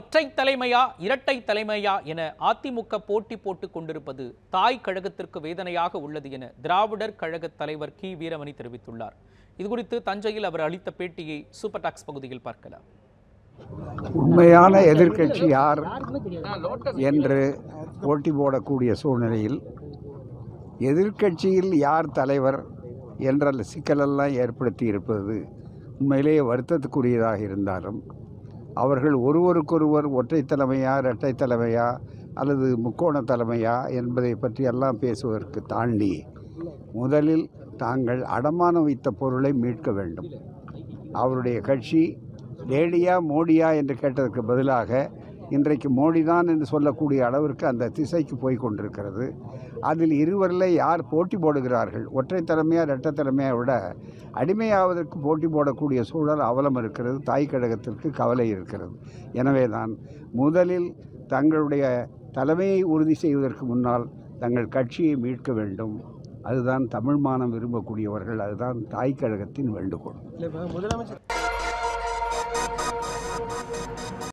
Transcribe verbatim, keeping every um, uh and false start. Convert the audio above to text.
ஒற்றை தலைமையா இரட்டை தலைமையா என அதிமுக போட்டி போட்டுக் கொண்டிருப்பது தாய் கழகத்திற்கு வேதனையாக உள்ளது என திராவிடர் கழக தலைவர் கி வீரமணி தெரிவித்துள்ளார். இதுகுறித்து தஞ்சையில் அவர் அளித்த பேட்டியை சூப்பர் டாக்ஸ் பகுதியில் பார்க்கலாம். உண்மையான எதிர்க்கட்சி யார் என்று போட்டி போடக்கூடிய சூழ்நிலையில் எதிர்க்கட்சியில் யார் தலைவர் என்ற சிக்கலெல்லாம் ஏற்படுத்தி இருப்பது உண்மையிலேயே வருத்தத்துக்குரியதாக இருந்தாலும் அவர்கள் ஒருவருக்கொருவர் ஒற்றை தலைமையா இரட்டை தலைமையா அல்லது முக்கோண தலைமையா என்பதை பற்றியெல்லாம் பேசுவதற்கு தாண்டி முதலில் தாங்கள் அடமானம் வைத்த பொருளை மீட்க வேண்டும். அவருடைய கட்சி லேடியா மோடியா என்று கேட்டதற்கு பதிலாக இன்றைக்கு மோடி தான் என்று சொல்லக்கூடிய அளவிற்கு அந்த திசைக்கு போய் கொண்டிருக்கிறது. அதில் இருவரில் யார் போட்டி போடுகிறார்கள், ஒற்றை தலைமையாக இரட்டை தலைமையை விட அடிமையாவதற்கு போட்டி போடக்கூடிய சூழல் அவலம் இருக்கிறது. தாய் கழகத்திற்கு கவலை இருக்கிறது. எனவே தான் முதலில் தங்களுடைய தலைமையை உறுதி செய்வதற்கு முன்னால் தங்கள் கட்சியை மீட்க வேண்டும். அதுதான் தமிழ் மானம் விரும்பக்கூடியவர்கள், அதுதான் தாய் கழகத்தின் வேண்டுகோள். முதலமைச்சர்